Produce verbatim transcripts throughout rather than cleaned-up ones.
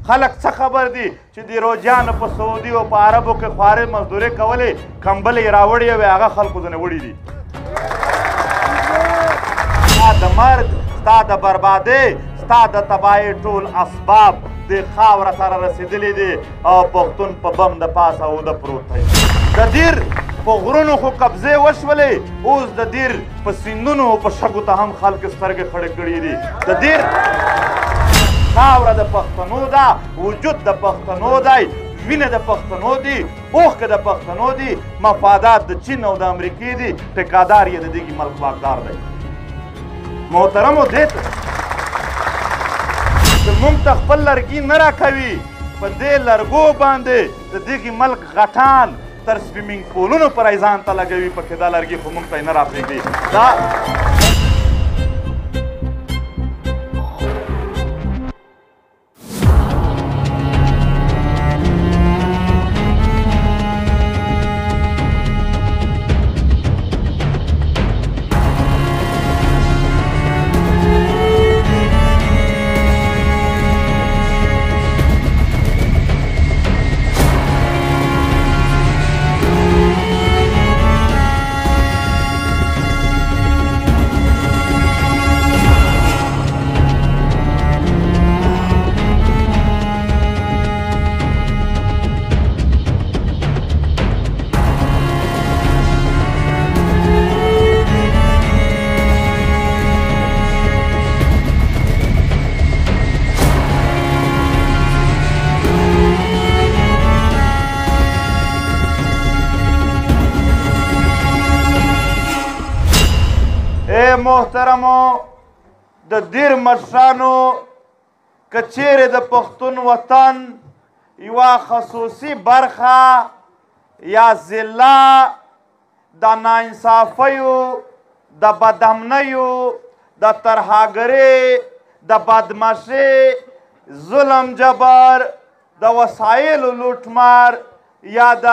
خلک څه خبر دي چې د روجیانو په سعودي او په عربو کې خوارې مزدورۍ کولې کمبلې یې راوړې وې هغه خلکو ځنې وړي دي ستا د مرګ ستا د بربادۍ ستا د تباهۍ ټول اسباب د خاوره سره رسېدلي دي او پښتون په بم د پاسه اوده پروت دی د دیر په غرونو خو قبضې وشولې اوس د دیر په سیندونو او په شګو ته هم خلک سترګې خړې کړي دي د دیر خاوره د پښتنو ده وجود د پښتنو دی وینه د پښتنو دي اوښکې د پښتنو دي مفادات د چین او د امریکې دي ټیکادار یې د دغې ملک واکدار دی محترمو دې ته چې موږ ته خپل لرګي نه راکوي په دې لرګو باندې د دغې ملک غټان تر سویمینګ پولونو پورې ځان ته لګوي پکې دا لرګي خو موږ ته یې نه راپرېږدي دا محترمو د دیر مشرانو که چیرې د پښتون وطن یوه خصوصي برخه یا ضلع د ناانصافیو د بدامنیو د ترهګرۍ د بدمعشۍ ظلم جبر د وسایلو لوټمار یا د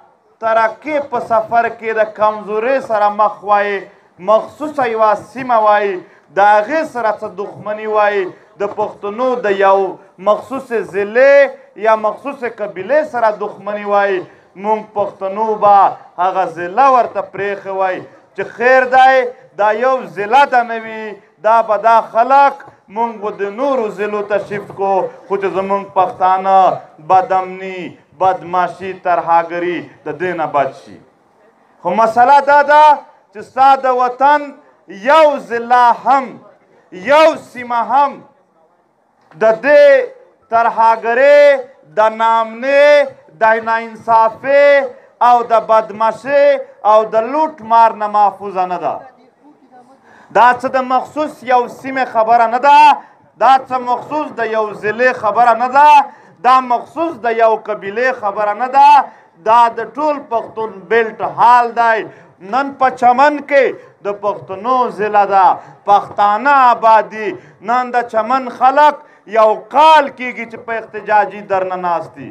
ترقۍ په سفر کې د کمزورۍ سره مخ وای مخصوصه یوه سیمه وای د هغې سره څه دښمني وای د پښتنو د یو مخصوصې ضلع یا مخصوصې قبیلې سره دښمني وای موږ پښتنو به هغه ضلع ورته پرېښی وای چې خیر دی دا یو ضلع ده نه وي دا به دا خلک موږ به د نورو ضلعو ته شفت کو خو چې زموږ پښتانه بدامني بدمعشي ترهګري د دې نه بچ شي خو مسله دا ده چې ستا د وطن یو ضلع هم یو سیمه هم د دې ترهګرۍ د نامنۍ د ناانصافۍ او د بدمعشۍ او د لوټ مار نه محفوظه نه ده دا څه د مخصوص یو سیمې خبره نه ده دا څه مخصوص د یو ضلع خبره نه ده دا مخصوص د یو قبیلې خبره نه ده دا د ټول پښتون بیلټ حال دی نن په چمن کې د پښتنو ضلع ده پښتانه آبادي نن د چمن خلک یو کال کېږي چې په احتجاجي درنه ناست دي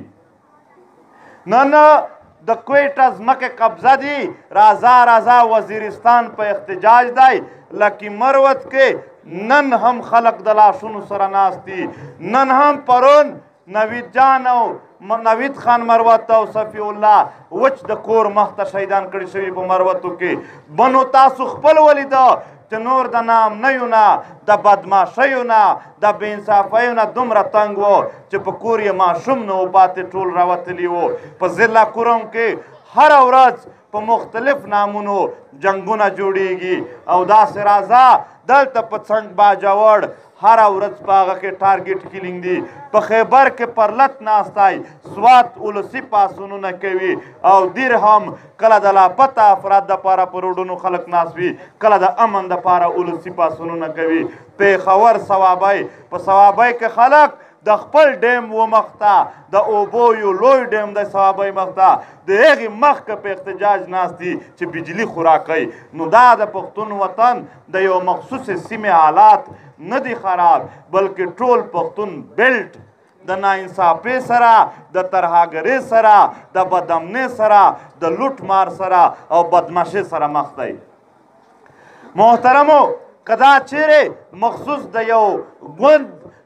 نن د کویټه ځمکې قبضه دي راځه راځه وزیرستان په احتجاج دی لکي مروت کې نن هم خلک د لاشونو سره ناست دي نن هم پرون نوید جان او نوید خان مروت او صفی الله وچ د کور مخ ته شهیدان کړي شوي په مروتو کې بنو تاسو خپل ولیده چې نور د نامنیو نه د بدمعشیو نه د بې انصافیو نه دومره تنګ و چې په کور یې ماشوم نه و پاتې ټول راوتلي وو په ضلع کوروم کې هره ورځ په مختلف نامونو جنګونه جوړیږي او داسې راځه دلته په څنګ باجوړ هر ورځ په هغه کې ټارګېټ کیلینګ دي په خیبر کې پرلت ناستی سوات ولسي پاڅونونه کوي او دیر هم کله د لاپته افراد دپاره په روډونو خلک ناست وي کله د امن دپاره ولسي پاڅونونه کوي پېښور صوابۍ په صوابۍ کې خلک د خپل ډیم و مخته د اوبو یو لوی ډیم دی صوابۍ مخته د هغې مخکې په احتجاج ناست دي چې بجلي خوراکوي نو دا د پښتون وطن د یو مخصوصې سیمې حالات نه دي خراب بلکې ټول پښتون بیلټ د ناانصافۍ سره د ترهګرۍ سره د بدامنۍ سره د لوټ مار سره او بدمعشۍ سره مخ دی محترمو که دا چیرې مخصوص د یو ګوند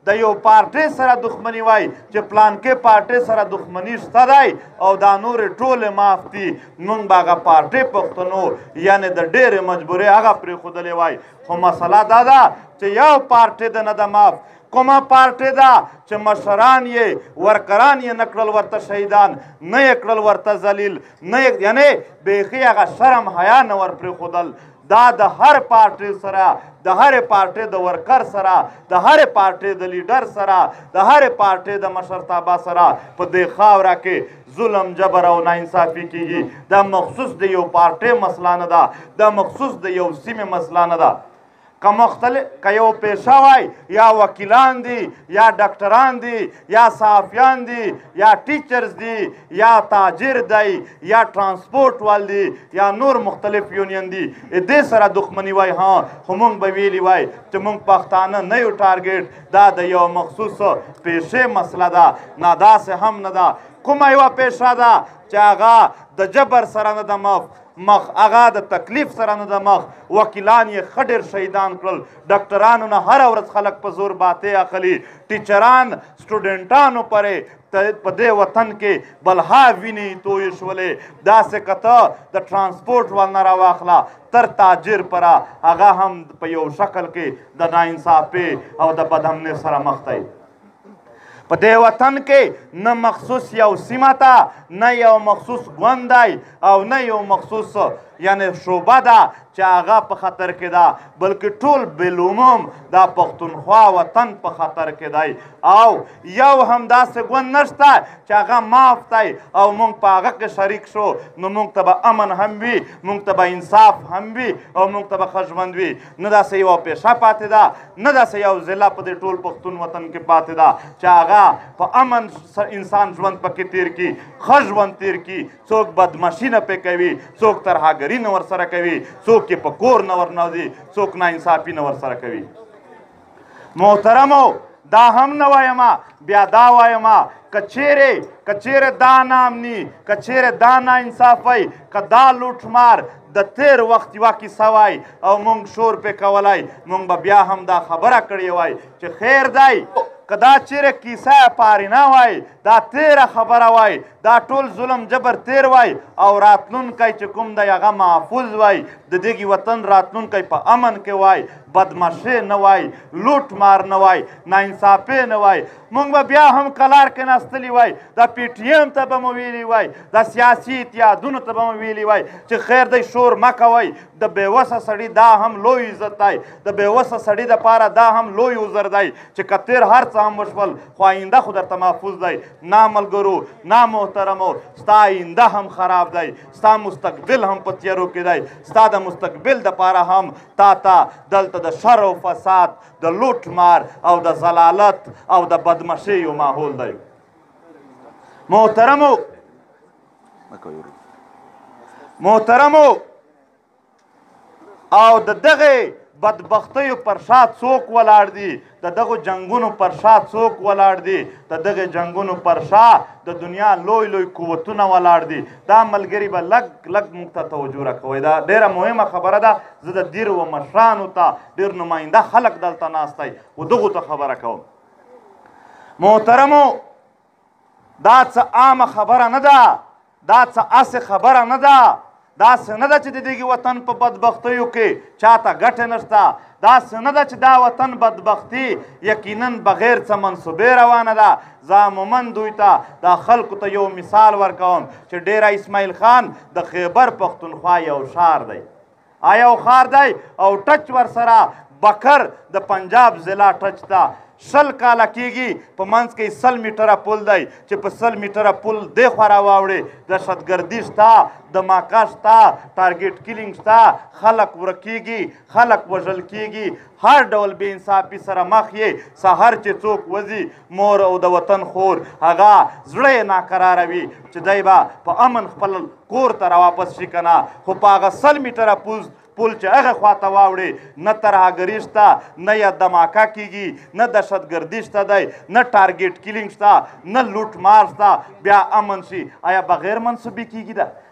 د یو پارټۍ سره دښمني وای چې پلانکې پارټۍ سره دښمني شته دی او دا نورې ټولې معاف دي موږ به هغه پارټۍ پښتنو یعنې د ډېرې مجبورۍ هغه پرېښودلې وای خو مسله دا ده چې یو پارټۍ د نه ده معاف کومه پارټۍ ده چې مشران یې ورکران یې نه کړل ورته شهیدان نه یې کړل ورته ذلیل نه یعنې بیخي هغه شرم حیا نه ور پرېښودل دا د هر پارټۍ سره د هرې پارټۍ د ورکر سره د هرې پارټۍ د لیډر سره د هرې پارټۍ د مشرتابه سره په دې خاوره کې ظلم جبر او ناانصافي کیږي دا مخصوص د یو پارټۍ مسله نه ده دا مخصوص د یو سیمې مسله نه ده که مختلف که یو پیشه وای یا وکیلان دي یا ډاکټران دي یا صحافیان دي یا ټیچرز دي یا تاجر دی یا ټرانسپورټ وال دي یا نور مختلف یونین دي دې سره دښمني وای ها خو موږ به ویلي وای چې موږ پښتانه نه یو ټارګېټ دا د یو مخصوص پیشې مسله ده نه داسې هم نه ده کومه یوه پیشه ده چې هغه د جبر سره نه ده مخ مخ هغه د تکلیف سره نه ده مخ وکیلان یې ښه ډېر شهیدان کړل ډاکټرانو نه هره ورځ خلک په زور باتې اخلي ټیچران سټوډنټانو پرې په دې وطن کې بلها وینې تویې شولې داسې که ته د ټرانسپورټ وال نه راواخله تر تاجر پره هغه هم په یو شکل کې د ناانصافۍ او د بدامنۍ سره مخ دی په دې وطن کې نه مخصوص یو سیمه ته نه یو مخصوص ګوند دی او نه یو مخصوص یعنې شعبه ده چې هغه په خطر کې ده بلکې ټول بالعموم دا پښتونخوا وطن په خطر کې دی او یو هم داسې ګوند نشته چې هغه معاف دی او موږ په هغه کې شریک شو نو موږ ته به امن هم وي موږ ته به انصاف هم وي او موږ ته به ښه ژوند وي نه داسې یوه پیشه پاتې ده نه داسې یو ضلع په دې ټول پښتون وطن کې پاتې ده چې هغه په امن انسان ژوند پکې تیر کړي ښه ژوند تیر کړي څوک بدماشي نه پې کوي څوک ترهاګري نه ورسره کوي څوک یې په کور نه ورنوځي څوک ناانصافي نه ورسره کوي محترمو دا هم نه وایم بیا دا وایم که چیرې که چیرې دا ناامني که چیرې دا ناانصافۍ که دا لوټمار د تیر وخت یوه کیسه وای او موږ شور پې کولی موږ به بیا هم دا خبره کړې وای چې خیر دی که دا چیرې کیسه پارینه وای دا تیره خبره وای دا ټول ظلم جبر تیر وای او راتلونکی چې کوم دی هغه محفوظ وای د دغې وطن راتلونکی په امن کې وای بدماشي نه وای لوټ مار نه وای ناانصافي نه وای موږ به بیا هم کلار کې ناستلي وای دا پی ټي ایم ته به مو ویلي وای دا سیاسي اتحادونو ته به مو ویلي وای چې خیر دی شور مه کوئ د بېوسه سړي دا هم لوی عزت دی د بېوسه سړي دپاره دا هم لوی عذر دی چې که تیر هر څه هم وشول خو آینده خو درته محفوظ دی نا ملګرو نا محترمو ستا آینده هم خراب دی ستا مستقبل هم په تیارو کې دی ستا د مستقبل دپاره هم تا ته دلته د شر او فساد د لوټ مار او د ضلالت او د بدمشي یو ماحول دی محترمو محترمو او د دغه بدبختیو پر شا څوک ولاړ دي د دغو جنګونو پر شا څوک ولاړ دي د دغه جنګونو پر شا د دنیا لوی لوی قوتونه ولاړ دي دا ملګري به لږ لږ موږ ته توجه راکوئ دا ډېره مهمه خبره ده زه د دیر و مشرانو ته ډېر نماینده خلک دلته ناست دی و دغو ته خبره کوم محترمو دا څه عامه خبره نه ده دا څه هسې خبره نه ده داسې نه ده چې د دغې وطن په بدبختیو کې چاته ګټه نشته داسې نه ده چې دا وطن بدبختي یقینا بغیر څه منصوبې روانه ده زه عموما دوی ته دا خلکو ته یو مثال ورکوم چې ډیره اسماعیل خان د خیبر پښتونخوا یو ښار دی آیا یو ښار دی او ټچ ورسره بکر د پنجاب ضلع ټچ ته شل کاله کېږي په منځ کې سل میټره پل دی چې په سل میټره پل دې خوا راواوړې دهشتګردي شته دماکه شته ټارګېټ کیلینګ شته خلک ورکېږي خلک وژل کېږي هر ډول بې انصافي سره مخ یې سهار چې څوک وځي مور او د وطن خور هغه زړه یې ناقراره وي چې دی به په امن خپل کور ته راواپس شي که نه خو په هغه سل میټره پوز پل چې هغه خواته واوړې نه ترهګري شته نه یې دماکه کېږي نه دهشتګردي شته دی نه ټارګېټ کیلینګ شته نه لوټ مار شته بیا امن شي آیا بغیر منصوبې کېږي ده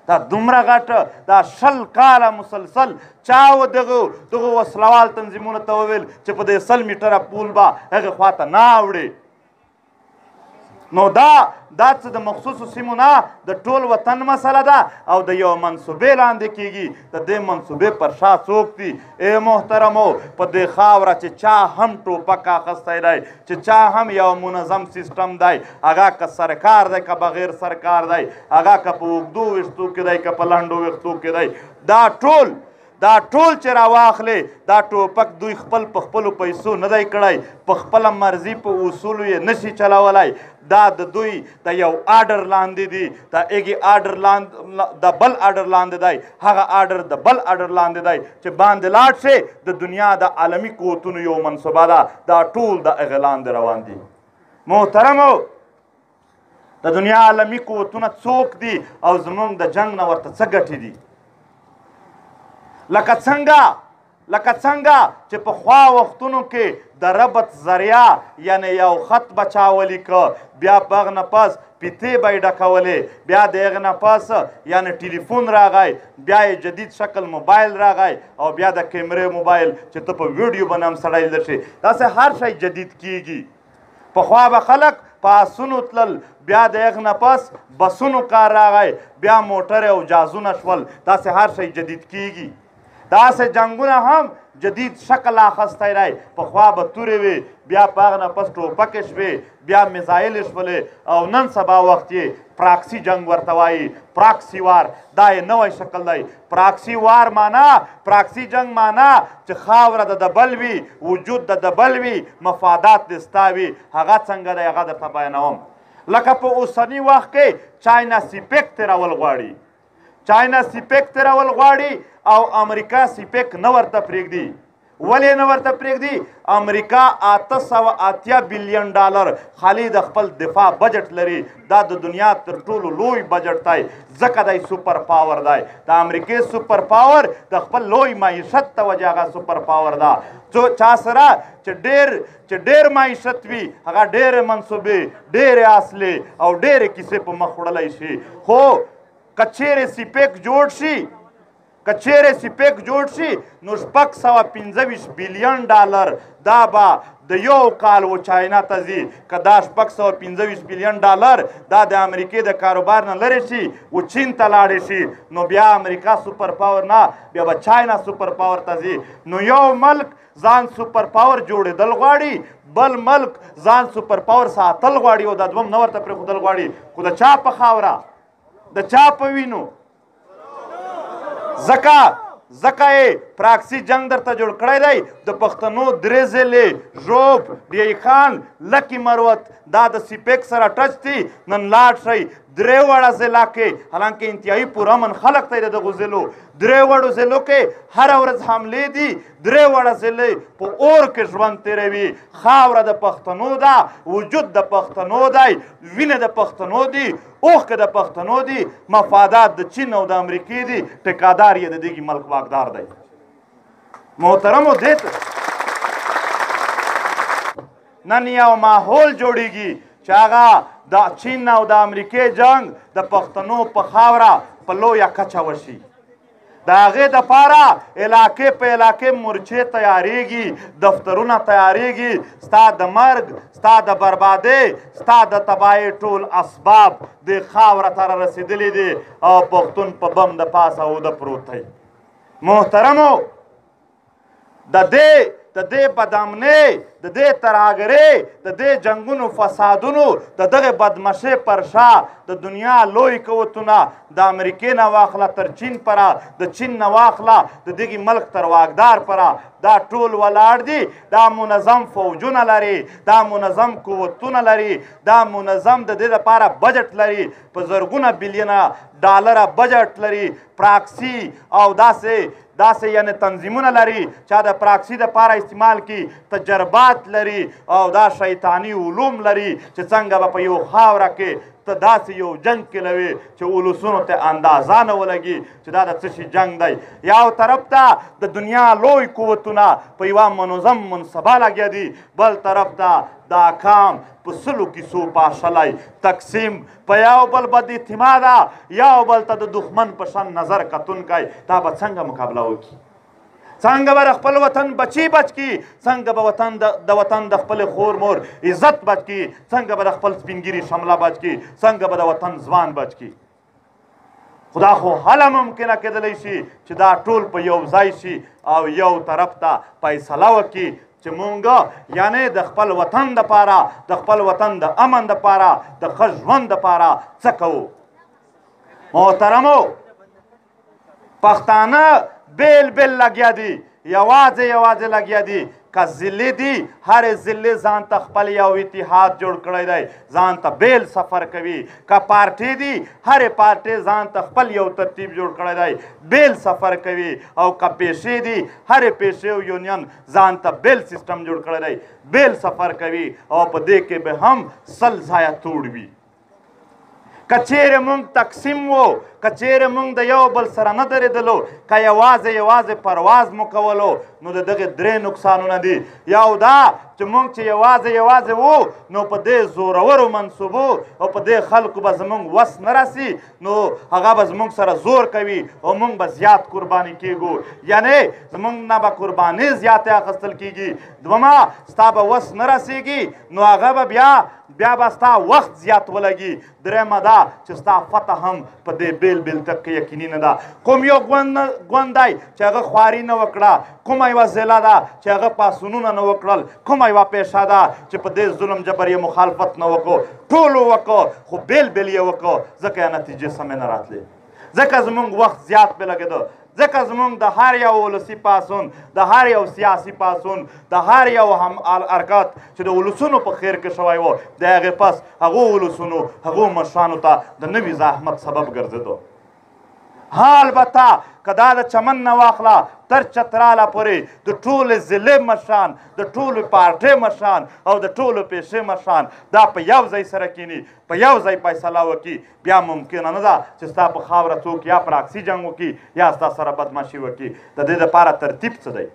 دا دومره غټه دا شل کاله مسلسل چا و دغه دغه وسلوال تنظیمونو ته وویل چې په دې سل میټره پول به هغې خواته نه اوړي. نو دا دا څه د مخصوصو سیمو نه د ټول وطن مسله ده او د یو منصوبې لاندې کیږي. د دې منصوبې پر شا څوک دي؟ ای محترمو، په دې خاوره چې چا هم ټوپک اخیستی دی، چې چا هم یو منظم سیستم دی، هغه که سرکار دی که بغیر سرکار دی، هغه که په اوږدو ویښتو کې دی که په لنډو ویښتو کې دی، دا ټول دا ټول چې راواخلې دا ټوپک دوی خپل په خپلو پیسو نه دی کړی، په خپله مرضي په اصولو یې نشي چلولی. دا د دوی د یو آرډر لاندې دي، د هغې آرډر لاندې د بل آرډر لاندې دی، هغه آرډر د بل آرډر لاندې دی چې باندې لاړ شي د دنیا د عالمي قوتونو یو منصوبه ده، دا ټول د هغې لاندې روان دي. محترمو، د دنیا عالمي قوتونه څوک دي او زموږ د جنګ نه ورته څه ګټې دي؟ لکه څنګه لکه څنګه چې پخوا وختونو کې د ربط ذریعه یعنې یو خط به چا ولیکه، بیا په هغه نه پس پیتې به یې ډکولې، بیا د هغې نه پس یعنې ټلیفون راغی، بیا یې جدید شکل موبایل راغی او بیا د کیمرې موبایل چې ته په ویډیو باندې هم سړی لیدل شي. داسې هر شی جدید کیږي. پخوا به خلک په آسونو تلل، بیا د هغې نه پس بسونو کار راغی، بیا موټرې او جازونه شول. داسې هر شی جدید کیږي. داسې جنګونه هم جدید شکل اخیستی دی. پخوا به تورې وې، بیا په هغه نه پس ټوپکې شوې، بیا میزایلې شولې او نن سبا وخت یې پراکسي جنګ ورته وایي، پراکسي وار. دا یې نوی شکل دی. پراکسي وار معنا، پراکسي جنګ معنا چې خاوره د د بل وي، وجود د د بل وي، مفادات د ستا وي. هغه څنګه دی هغه درته بیانوم. لکه په اوسني وخت کې چاینا سیپیک تېرول غواړي، چاینا سیپیک تېرول غواړي او امریکا سیپیک نه ورته پرېږدي. ولې نه ورته پرېږدي؟ امریکا اته سوه اتیا بلیون ډالر خالي د خپل دفاع بجټ لري. دا د دنیا تر ټولو لوی بجټ دی، ځکه دی سوپر پاور دی. د امریکې سوپر پاور د خپل لوی معیشت ته وجه هغه سوپر پاور ده. څو چا سره چې ډېر چې ډېر معیشت وي، هغه ډېرې منصوبې، ډېرې اصلې او ډېرې کیسې په مخ وړلی شي. خو که چیرې سیپیک جوړ شي که چیرې سیپیک جوړ شي نو شپږ سوه پنځه ویشت بلیون ډالر دا به د یو کال و چاینا ته ځي. که دا شپږ سوه پنځه ویشت بلیون ډالر دا د امریکې د کاروبار نه لرې شي و چین ته لاړې شي، نو بیا امریکا سوپر پاور نه، بیا به چاینا سوپر پاور ته ځي. نو یو ملک ځان سوپر پاور جوړېدل غواړي، بل ملک ځان سوپر پاور ساتل غواړي او دا دوم نه ورته پرېښودل غواړي. خو د چا په خاوره، د چا په وینو؟ ځکه ځکه یې پراکسي جنګ درته جوړ کړی دی. د پښتنو درې ضلعې ژوب، ډیایي خان، لکي مروت دا د سیپیک سره ټچ دي. نن لاړ شئ درې وړه ضلع کې، حالانکې انتهایي پرامن خلک ته د دغو ضلعو درې وړو ضلعو کې هره ورځ حملې دي. درې وړه ضلعې په اور کې ژوند تېروي. خاوره د پښتنو ده، وجود د پښتنو دی، وینه د پښتنو دي، اوښکې د پښتنو دي، مفادات د چین او د امریکې دي، ټیکادار یې د دغې ملک واکدار دی. محترمو، دې ته نن یو ماحول جوړیږي چې هغه د چین او د امریکې جنګ د پښتنو په خاوره په لویه کچه وشي. د هغې دپاره علاقې په علاقې مورچې تیارېږي، دفترونه تیارېږي. ستا د مرګ، ستا د بربادۍ، ستا د تباهۍ ټول اسباب دې خاوره ته را رسېدلي دي او پښتون په بم د پاسه اوده پروت دی. محترمو، د دې د دې بدامنۍ، د دې ترهګرۍ، د دې جنګونو فسادونو، د دغې بدمشۍ پر شا د دنیا لوی قوتونه د امریکې نه واخله تر چین پره، د چین نه واخله د دغې ملک تر واکدار پره، دا ټول ولاړ دي. دا منظم فوجونه لري، دا منظم قوتونه لري، دا منظم د دې لپاره بجټ لري، په زرګونه بلیونه ډالره بجټ لري. پراکسي او داسې داسې یعنې تنظیمونه لري چې د پراکسي دپاره استعمال کړي، تجربات لري او دا شیطاني علوم لري چې څنګه به په یو خاوره کې ته داسې یو جنګ کلوي چې ولسونو ته اندازه نه ولګي چې دا د څه شي جنګ دی. یو طرف ته د دنیا لوی قوتونه په یوه منظم منصبه لګیا دي، بل طرف ته دا کام په سلو کیسو پاشلی تقسیم په یو بل بد اعتماده یو بل ته د دښمن په شان نظر کتونکی دا به څنګه مقابله وکړي څنګه به د خپل وطن بچي بچ کړي څنګه به وطن د وطن د خپل خور مور عزت بچ کړي څنګه به د خپل سپینګیري شمله بچ کړي څنګه به د وطن ځوان بچ کړي خدا خو هله ممکنه کېدلی شي چې دا ټول په یو ځای شي او یو طرف ته فیصله وکړي چې مونږ یعنې د خپل وطن دپاره د خپل وطن د امن دپاره د ښه ژوند دپاره څه کوو محترمو پښتانه بیل بیل لګیا دي یوازې یوازې لګیا دي که ضلع دي هرې ضلع ځان ته خپل یو اتحاد جوړ کړی دی ځان ته بیل سفر کوي که پارټۍ دي هرې پارټۍ ځان ته خپل یو ترتیب جوړ کړی دی بیل سفر کوي او که پیشې دي هرې پیشې او یونین ځان ته بیل سیسټم جوړ کړی دی بیل سفر کوي او په دې کې به هم سل ځایه توړ وي که چیرې موږ تقسیم وو که چیرې موږ د یو بل سره نه درېدلو که یوازې یوازې پرواز مو کولو نو د دغې درې نقصانونه دي یو دا چې موږ چې یوازې یوازې وو نو په دې زورورو منصوبو او په دې خلکو به زموږ وس نه رسي نو هغه به زموږ سره زور کوي او موږ به زیات قرباني کیږو یعنې زموږ نه به قرباني زیاتې اخیستل کیږي دومه ستا به وس نه رسیږي نو هغه به بیا بیا به ستا وخت زیات ولګي درېیمه دا چې ستا فتح هم په دې بیل بیل تک کې یقیني نه ده کوم یو ګوند دی چې هغه خواري نه وکړه کومه یوه ضلع ده چې هغه پاڅونونه نه وکړل کومه یوه پیشه ده چې په دې ظلم جبر یې مخالفت نه وکړو ټولو وکړو خو بیل بیل یې وکړو ځکه یې نتیجې سمې نه راتلې ځکه زموږ وخت زیات پرې لګېده ځکه زموږ د هر یو ولسي پاڅون د هر یو سیاسي پاڅون د هر یو هم حرکت چې د ولسونو په خیر کې شوی و د هغې پس هغو ولسونو هغو مشرانو ته د نوي زحمت سبب ګرځېدو ها البته که دا د چمن نه واخله تر چتراله پورې د ټولې ضلع مشران د ټولو پارټۍ مشران او د ټولو پیشې مشران دا په یو ځای سره کینی په یو ځای فیصله وکړي بیا ممکنه نه ده چې ستا په خاوره څوک یا پراکسي جنګ وکړي یا ستا سره بدماشي وکړي د دې دپاره ترتیب څه دی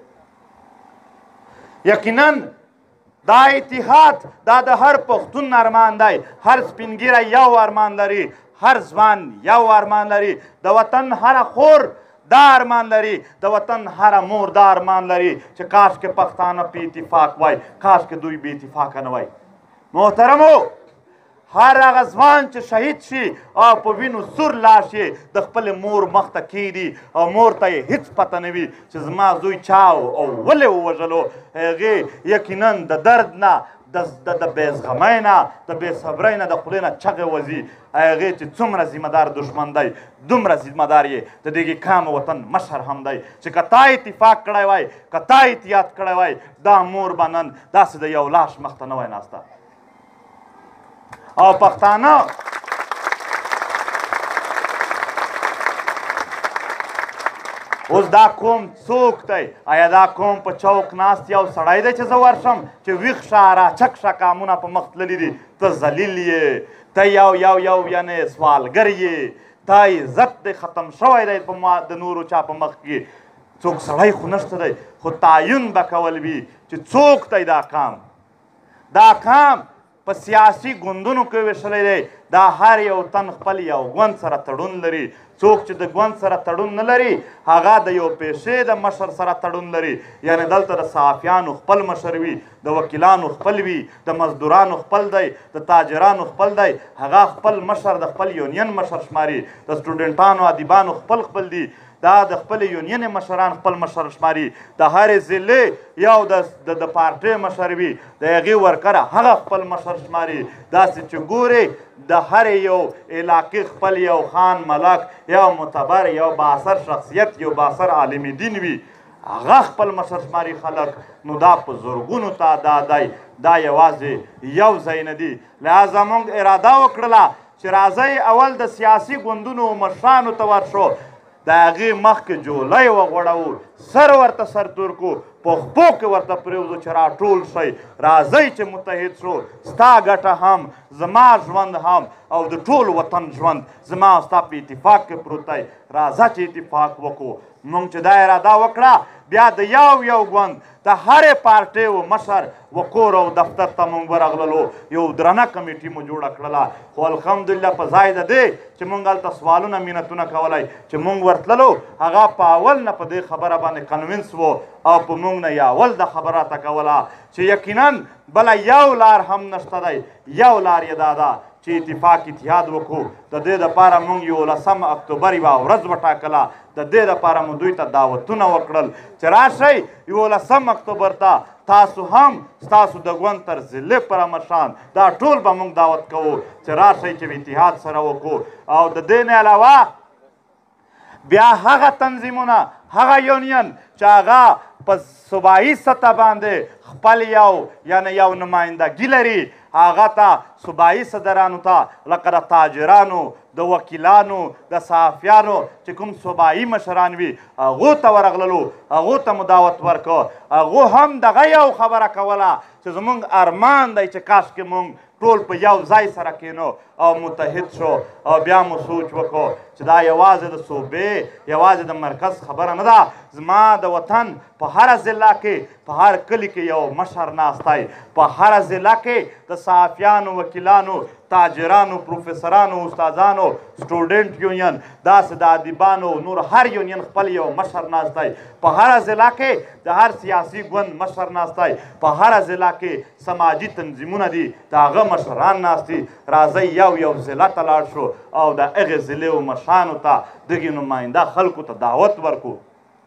یقینا دا اتحاد دا د هر پښتون ارمان دی هر سپینګیری یو ارمان لري هر ځوان یو ارمان لري د وطن هره خور دا ارمان لري د وطن هره مور دا ارمان لري چې کاشکې پښتانه په اتفاق وای کاشکې دوی بې اتفاقه نه وای محترمو هر هغه ځوان چې شهید شي او په وینو سور لاړ شي د خپلې مور مخ ته کښېږدي او مور ته یې هېڅ پته نه وي چې زما زوی چا او ولې ووژلو هغې یقینا د درد نه د بېزغمۍ نه د بېصبرۍ نه د خولې نه چغې وځي هغې چې څومره ذمهدار دښمن دی دومره ذمهدار یې د دغې کام وطن مشر هم دی چې که تا اتفاق کړی وای که تا احتیاط کړی وای دا مور به نن داسې د یو لاش مخ ته نه وای ناسته او پښتانه اوس دا قوم څوک دی آیا دا قوم په چوک ناست یو سړی دی چې زه ورشم چې ویښ شه راچک شه کامونه په مخ تللي دي ته ذلیل یې ته یو یو یو یعنې سوالګر یې تا عزت دی ختم شوی دی په د نورو چا په مخ کې څوک سړی خو نشته دی خو تعین به کول وي چې څوک دی دا قام دا قام په سیاسي ګوندونو کې ویشلی دی دا هر یو تن خپل یو ګوند سره تړون لري څوک چې د ګوند سره تړون نه لري هغه د یو پیشې د مشر سره تړون لري یعنې دلته د صحافیانو خپل مشر وي د وکیلانو خپل وي د مزدورانو خپل دی د تاجرانو خپل دی هغه خپل مشر د خپل یونین مشر شماري د سټوډنټانو ادیبانو خپل خپل دي دا د خپل یونین مشران خپل مشر شماري د هرې ضلع یو د پارټۍ مشر وي د هغې ورکره هغه خپل مشر شماري داسې چې ګورې د هرې یو علاقې خپل یو خان ملک یو معتبر یو بااثر شخصیت یو بااثر عالم دین وي هغه خپل مشر شماري خلک نو دا په زرګونو تعداد دی دا یوازې یو ځای نه دي لهذا موږ اراده وکړله چې راځئ اول د سیاسي ګوندونو مشرانو ته ورشو د هغې مخکې جولۍ وغوړوو سر ورته سرتور کړو په خپو کې ورته پرېوځو چې راټول شئ راځئ چې متحد شو ستا ګټه هم زما ژوند هم او د ټول وطن ژوند زما او ستا په اتفاق کې پروت دی راځه چې اتفاق وکړو موږ چې دا اراده وکړه بیا د یو یو ګوند د هرې پارټۍ و مشر و کور او دفتر ته مونږ ورغللو یو درنه کمیټي مو جوړه کړله خو الحمدلله په ځای د دې چې مونږ هلته سوالونه مینتونه کولی چې مونږ ورتللو هغه په اول نه په دې خبره باندې کنوینس و او په مونږ نه یې اول د خبره ته کوله چې یقینا بله یو لار هم نشته دی یو لار یې دا ده چې اتفاق اتحاد وکړو د دې دپاره مونږ یولسم اکتوبر یوه ورځ وټاکله د دې دپاره مو دوی ته دعوتونه وکړل چې راشئ یولسم اکتوبر ته تاسو هم ستاسو د ګوند تر ضلع پر مشران دا ټول به مونږ دعوت کوو چې راشئ چې اتحاد سره وکړو او د دې نه علاوه بیا هغه تنظیمونه هغه یونین چې هغه په صوبایي سطح باندې خپل یو یعنی یو نمایندګي لري هغه ته صوبایي صدرانو ته لکه د تاجرانو د وکیلانو د صحافیانو چې کوم صوبایي مشران وي هغو ته ورغللو هغو ته مو دعوت ورکړو هغو هم دغه یو خبره کوله چې زموږ ارمان دی چې کاشکې مونږ ټول په یو ځای سره کینو او متحد شو او بیا مو سوچ وکړو چې دا یوازې د صوبې یوازې د مرکز خبره نه ده زما د وطن په هره ضلع کې په هر کلي کې یو مشر ناستی په هره ضلع کې د صحافیانو وکیلانو تاجرانو پروفیسرانو استادانو سټوډنټ یونین داسې د ادیبانو نور هر یونین خپل یو مشر ناستی په هره ضلع کې د هر سیاسي ګوند مشر ناستی په هره ضلع کې سماجي تنظیمونه دي د هغه مشران ناستي راځئ یو یو ضلع ته لاړ شو او د هغې ضلعو مشرانو ته دغې نماینده خلکو ته دعوت ورکړو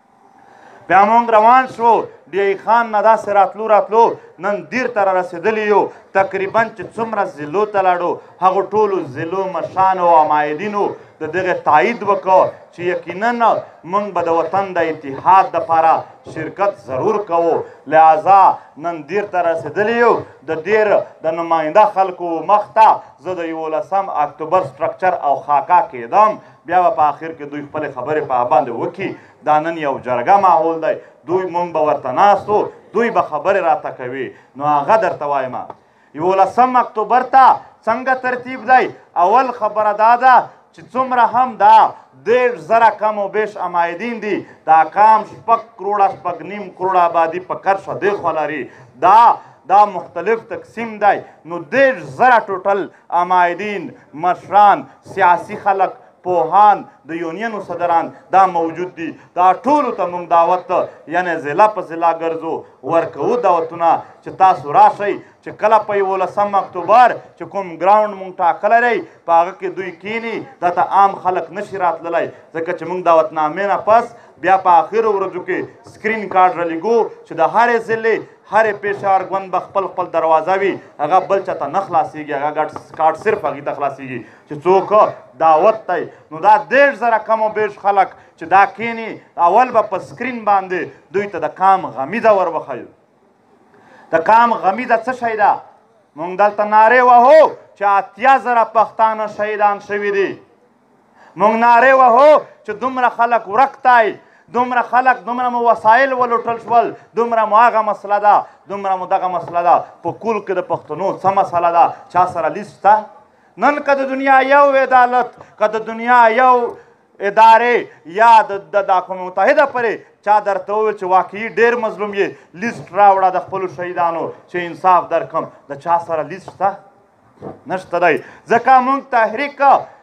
بیا مونږ روان شو ډی ای خان نه داسې راتلو راتلو نن دیر ته را رسېدلي یو تقریبا چې څومره ضلعو ته لاړو هغو ټولو ضلعو مشرانو او مایدینو د دغې تایید وکړو چې یقینا موږ به د وطن د اتحاد دپاره شرکت ضرور کوو لہذا نن دیر ته رسېدلي یو د دیر د نماینده خلکو مخ ته زه د یولسم اکتوبر سټرکچر او خاکه کېدم بیا به په آخر کې دوی خپلې خبرې په باندې وکړي دا نن یو جرګه ماحول دی دوی مونږ به ورته ناست وو دوی به خبرې راته کوي نو هغه درته وایم یولسم اکتوبر ته څنګه ترتیب دی اول خبره دا ده چې څومره هم دا دېرش زره کم و بیش امایدین دي دا کام شپږ کروړه شپږ نیم کروړه آبادي په کرشه دېخوا لري دا دا مختلف تقسیم دی نو دېرش زره ټوټل امایدین مشران سیاسي خلک پوهان د یونینو صدران دا موجود دي دا ټولو ته موږ دعوت یعنی ضلع په ضلع ګرځو ورکوو دعوتونه چې تاسو راشئ چې کله په یولسم اکتوبر چې کوم ګراونډ موږ ټاکلی دی په هغه کې دوی کینی دا ته عام خلک نشي راتللی ځکه چې موږ دعوتنامې نه پس بیا په آخرو ورځو کې سکرین کارډ رالیږو چې د هرې ضلعې هرې پېښور ګوند به خپل خپل دروازه وي هغه بل چا ته نه خلاصېږي هغه کارډ صرف هغې ته خلاصېږي چې څوک دعوت دی نو دا دېرش زره کم و بیش خلک چې دا کینی اول به په سکرین باندې دوی ته د کام غمیزه ور وښیو د کام غمیزه څه شی ده موږ دلته نارې وهو چې اتیا زره پښتانه شهیدان شوي دي موږ نارې وهو چې دومره خلک ورک دی دومره خلک دومره مو وسایل ولوټل شول دومره مو هغه مسله ده دومره مو دغه مسله ده په کل کې د پښتنو څه مسله ده چا سره لیست شته نن که د دنیا یو عدالت که د دنیا یو ادارې یا د اقوام متحده پورې چا درته وویل چې واقعي ډېر مظلوم یې لیست راوړه د خپلو شهیدانو چې انصاف درکړم د چا سره لیست شته نشته دی ځکه موږ تحریک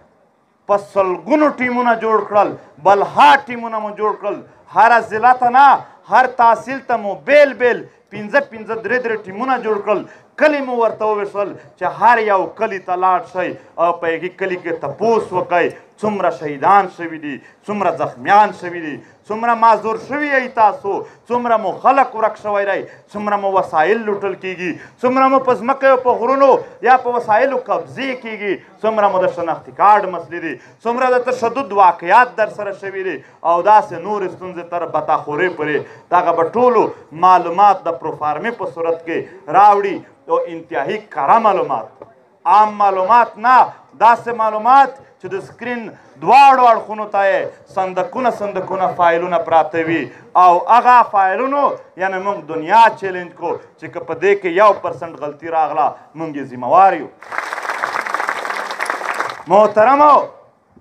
په سلګونو ټیمونه جوړ کړل بلها ټیمونه مو جوړ کړل هره ضلع ته نه هر تحصیل ته مو بیل بیل پنځه پنځه درې درې ټیمونه جوړ کړل کلی مو ورته وویشل چې هر یو کلي ته لاړ شئ او په هغې کلي کې تپوس وکئ څومره شهیدان شوي دي څومره زخمیان شوي دي څومره معذور شوي یئ تاسو څومره مو خلک ورک شوی دی څومره مو وسایل لوټل کیږي څومره مو په ځمکه او په غرونو یا په وسایلو قبضې کیږي څومره مو د شناختي کارډ مسلې دي څومره د تشدد واقعیات در سره شوي دي او داسې نورې ستونزې تر بتاخورې پورې دغه به ټولو معلومات د پروفارمې په صورت کې راوړي او انتهایی کره معلومات عام معلومات نه داسې معلومات چې د سکرین دواړو اړخونو ته یې صندوقونه صندوقونه فایلونه پراته وي او هغه فایلونو یعنې موږ دنیا چیلنج کو چې که په دې کې یو پرسنټ غلطي راغله موږ یې ذمهوار یو محترمو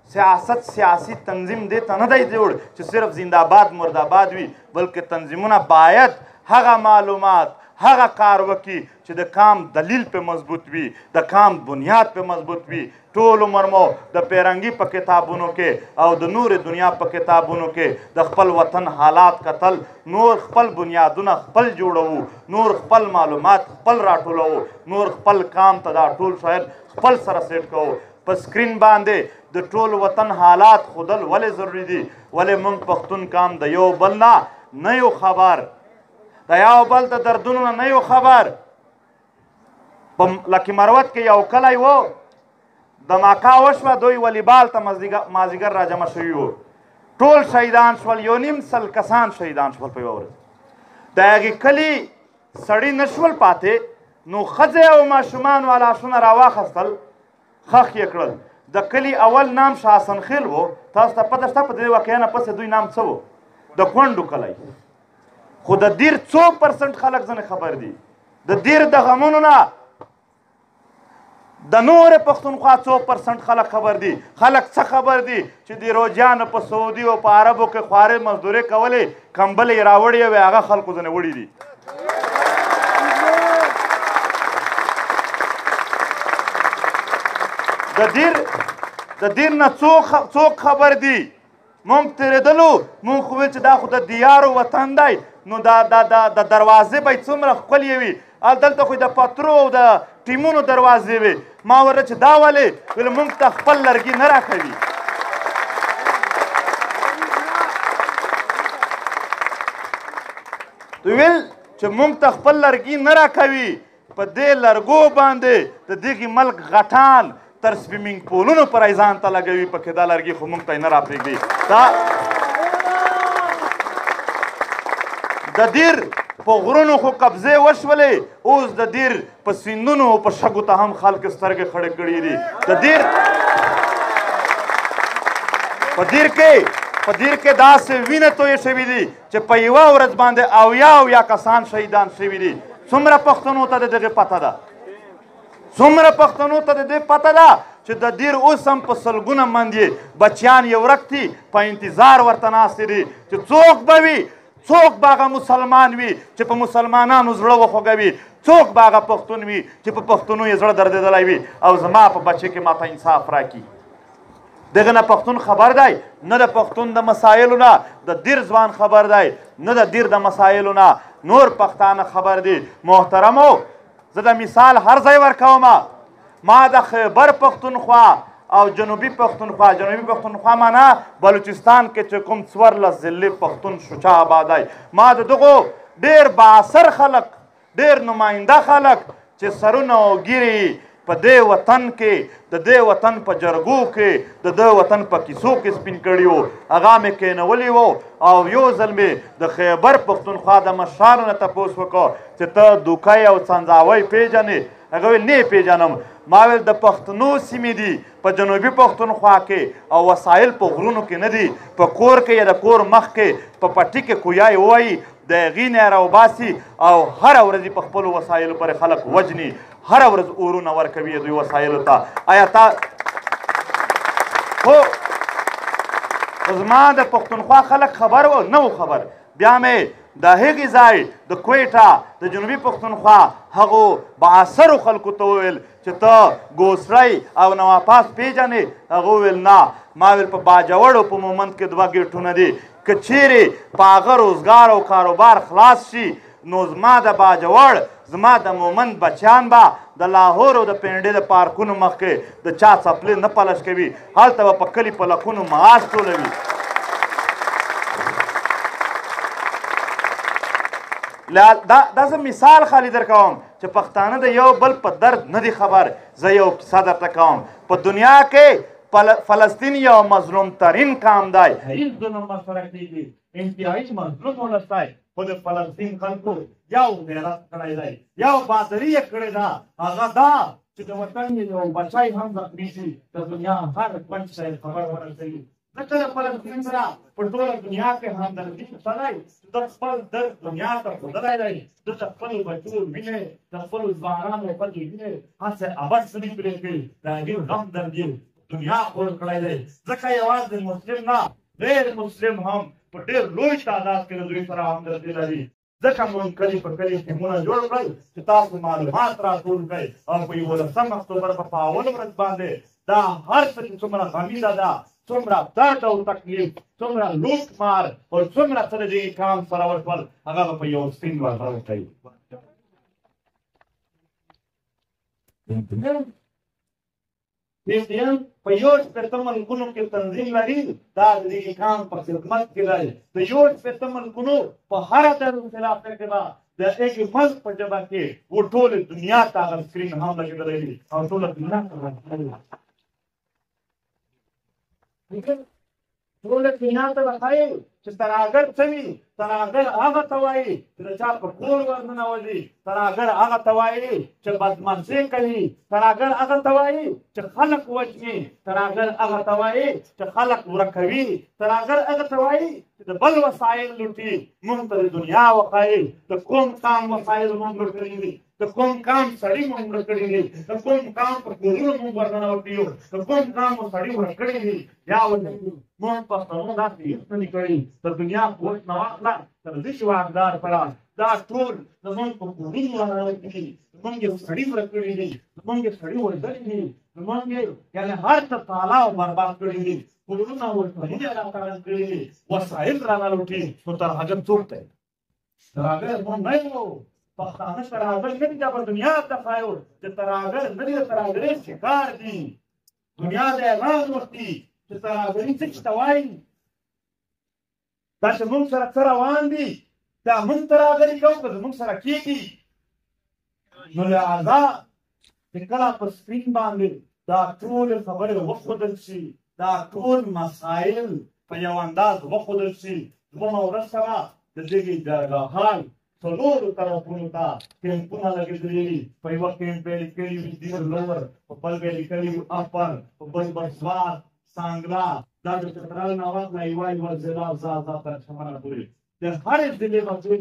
سیاست سیاسی تنظیم دې ته نه دی جوړ چې صرف زنده‌باد مرده‌باد وي بلکې تنظیمونه باید هغه معلومات هغه کار وکړي چې د کام دلیل په مضبوط وي د کام بنیاد په مضبوط وي ټول عمر مو د پیرنګي په کتابونو کې او د نور دنیا په کتابونو کې د خپل وطن حالات کتل نور خپل بنیادونه خپل جوړوو نور خپل معلومات خپل راټولوو نور خپل کام ته دا ټول شاید خپل سره سیټ کوو په سکرین باندې د ټول وطن حالات ښودل ولې ضروري دي ولې موږ پښتون کام د یو بل نه نه یو خبر د یو بل د دردونو نه نه یو خبر په لکي مروت کې یو کلی و دماکا وشوه دوی ولیبال ته مازدیګر راجمع شوي وو ټول شهیدان شول یو نیم سل کسان شهیدان شول په یوه ورځ د هغې کلي سړي نه شول پاتې نو ښځې او ماشومان و لاسونه راواخیستل خښ یې کړل د کلي اول نام شاه حسن خیل و تاسو ته پته شته په دې واقعه نه پسې دوی نام څه و د کونډو کلی خو د دیر څو پرسنټ خلک ځنې خبر دي د دیر د غمونو نه د نور پښتونخوا څو پرسنټ خلک خبر دي خلک څه خبر دي چې د روجانو په سعودي او په عربو کې خوارې مزدورۍ کولې کمبلې یې راوړې وې هغه خلکو ځنې وړي دي د دیر د دیر نه څوک خبر دي مونږ تېرېدلو مونږ خو ویل چې دا خو د دیارو وطن دی نو دا د دروازې به یې څومره ښکلې وي دلته خو د پترو او د ټیمونو دروازې وي ما ورته چې دا ولې ویل مونږ ته خپل لرګي نه راکوي ویل چې مونږ ته خپل لرګي نه راکوي په دې لرګو باندې د دغې ملک غټان تر سویمینګ پولونو پر ځان ته لګوي پکې دا لرګي خو مونږ ته یې نه راپرېږدي دا د دیر په غرونو خو قبضې وشولې اوس د دیر په سیندونو په شګو ته هم خلک سترګې خړې کړي دي د دیر په دیر کې په دیر کې داسې وینه تویې شوي دي چې په یوه ورځ باندې اویا اویا کسان شهیدان شوي دي څومره پښتنو ته د دغې پته ده څومره پښتنو ته د دې پته ده چې د دیر اوس هم په سلګونه مندې بچیان یې ورک دي په انتظار ورته ناستې دي چې څوک به وي څوک به هغه مسلمان وي چې په مسلمانانو زړه وخوږوي څوک به هغه پښتون وي چې په پښتنو یې زړه دردېدلی وي او زما په بچې کې ماته انصاف راکړي دغه نه پښتون خبر دی نه د پښتون د مسایلو نه د دیر ځوان خبر دی نه د دیر د مسایلو نه نور پښتانه خبر دي محترمو زه د مثال هر ځای ورکوم ما د خیبر پښتونخوا او جنوبي پښتونخوا جنوبي پښتونخوا معنا بلوچستان کې چې کوم څوارلس ضلعې پښتون شجاع آباد دی ما د دغو ډېر بااثر خلک ډېر نماینده خلک چې سرونه او ګیرې په دې وطن کې د دې وطن په جرګو کې د دې وطن په کیسو کې سپین کړي وو هغه مې کېنولي وو او یو ځل مې د خیبر پښتونخوا د مشرانو نه تپوس وکړ چې ته دوکۍ او څنځاوی پیژنې هغه ویل نه یې پیژنم ما ویل د پښتنو سیمې دي په جنوبي پښتونخوا کې او وسایل په غرونو کې نه دي په کور کې یا د کور مخ کې په پټي کې کویای ووایي د هغې نه یې راوباسي او هره ورځ په خپلو وسایلو پورې خلک وجني هره ورځ اورونه ورکوي دوی وسایلو ته آیا تا خو زما د پښتونخوا خلک خبر و نه و خبر بیا مې د هغې ځای د کویټه د جنوبي پښتونخوا هغو بااثرو خلکو ته وویل چې ته ګوسړی او نواپاس پیژنې هغه وویل نه ما ویل په باجوړو په مومند کې دوه ګېټونه دي که چیرې په هغه روزګار او کاروبار خلاص شي نو زما د باجوړ زما د مومند بچیان به د لاهور او د پنډې د پارکونو مخکې د چا څپلې نه پلش کوي هلته به په کلي په لکونو معاش ټولوي دا زه مثال خالی در کوم چې پښتانه د یو بل په درد نه دي خبر زه یو کیسه درته کوم په دنیا کې فلسطین یو مظلوم ترین قام دی هیڅ ظلم مسره کېږي انتهایي مظلوم ولس دی خو د فلسطین خلکو یو غیرت کړی دی یو بهادري یې کړې ده هغه دا چې د وطن یو بچی هم زخمي شي د دنیا هر پنج شی خبر ورسوي ځکه د فلسطین سره په ټوله دنیا کې همدردي شته دی د خپل درد دنیا ته ښودلی دی ده د خپلو بچو وینې د خپلو ځوانانو خلکو وینې هسې ابد سړي پرې کوي د هغې غم درد یې دنیا خور کړی دی. ځکه یوازې مسلم نه غیر مسلم هم په ډېر لوی تعداد کې د دوی سره همدردي لري. ځکه موږ کلي په کلي ټیمونه جوړ کړل چې تاسو معلومات راټول کړئ او په یولسم اکتوبر په اول ورځ باندې دا هر څه چې څومره غمیزه ده، څومره درد او تکلیف، څومره لوټ مار او څومره څه د دې کام سره وشول هغه به په یو سپین ورغړ کوي. پیسیان په یو شپېته ملکونو کې تنظیم لري، دا د دې کام په خدمت کې دی. د یو شپېته ملکونو په هره دارالخلافه کې به د یک ملک په ژبه کې و ټولې دنیا ته هغه سکرین هم لګېدلی وي او ټوله دنیا ته ټوله دنیا ته به ښایي چې ترهګر څه وي. ترهګر هغه ته وایي چې د چا په کور ورننوځي. ترهګر هغه ته وایي چې بدمنسي کوي. ترهګر هغه ته وایي چې خلک وژني. ترهګر هغه ته وایي چې خلک ورکوي. ترهګر هغه ته وایي چې د بل وسایل لوټي. موږ ته د دنیا وښایي د کوم کام وسایل موږ لوټ کړي دي، د کوم کام سړي موږ لوټ کړي دي، د کوم کام په کورونو موږ ورننوتي یو، د کوم کام سړي ورکړي دي. یا موږ پښتنو داسې هېڅ نه دي کړي. د دنیا قوت نه واخله تر دې چې واکدار کړه. دا ټول زموږ په کورونو ورننوتي دي، زموږ یې سړي ورکړي دي، زموږ یې سړي وژلي دي، زموږ یې یعنې هر څه تالا او برباد کړي دي. کورونه ورته راکړل کړي دي، وسایل رانه لوټي. نو ترهګر څوک دی؟ ترهګر موږ نه یو. پښتانه ترهګر نه دي، دا په دنیا ته ښایو چې ترهګر نه دي، د ترهګرۍ شکار دي. دنیا د اعلان وختي چې ترهګري څه چې ته وایي دا چې موږ سره څه روان دي، دا موږ ترهګري کوو که زموږ سره کېږي. نو لهذا چې کله په سکرین باندې دا ټولې خبرې وښودل شي، دا ټول مسایل په یو انداز وښودل شي، دومره ورځ سره د دغې جرګهال څلورو طرفونو ته کیمپونه لګېدلي دي. په یوه کیمپ یې لیکلي وي ډېر لوړ، په بل به یې لیکلي وي اپر، په بل به سوات، سانګلا، دا د چترال نه واخله یوه یوه ضلع ځا تر شماله پورې د هرې ضلعې مسؤل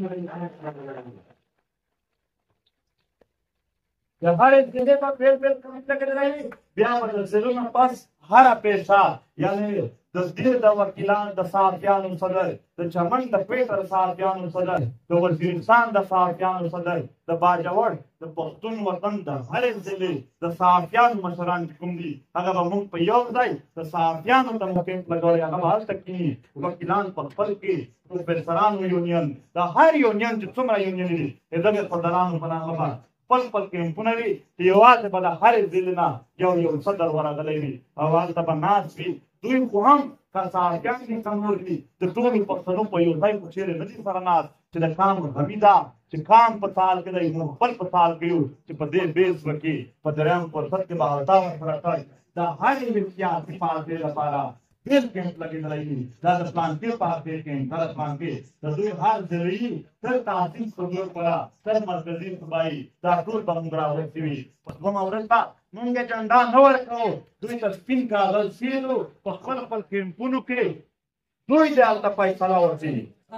د هرې ضلعې په بېل بېل کمیټه کې لري. بیا به د ضلعو نه پس هره پیسه یعنې د دیر د وکیلان د صحافیانو صدر، د چمن د پیټر صحافیانو صدر، د وزیرستان د صحافیانو صدر، د باجوړ د پښتون وطن د هرې ضلعې د صحافیانو مشران چې کوم دي هغه به موږ په یو ځای د صحافیانو ته مو کیمپ لګولی. هغه به هلته کښېني، وکیلان په خپل کې، پروفیسرانو یونین، د هر یونین چې څومره یونین دي د دغې صدرانو په نامه به خپل خپل کیمپونه وي چې یوازې به د هرې ضلعې نه یو یو صدر ورغلی وي او هلته به ناست وي. دوی خو هم که صحافیان دي که نور دي د ټولو پښتنو په یو ځای خو چېرې نه دي سره ناست چې د کام غمي ده چې کام په سال کې دی. موږ خپل په سال کې یو چې په دې بیس به کې په درېیم فرصت کې به هلته ورسره کړی د هرې سیاسي پارټۍ لپاره بېل کیمپ لګېدلی وي. دا د پلانکې پارټۍ کیمپ، دا د پلانکې د دوی هر ضلعي تر تعصیب صدور پوره تر مرکزي صوبایي دا ټول به موږ راوړسي وي. په دومره ورځ به موږ یې جنډا نه ورکوو. دوی ته سپین کاغذ سیلو په خپل خپل کیمپونو کې دوی د هلته فیصله وکړي،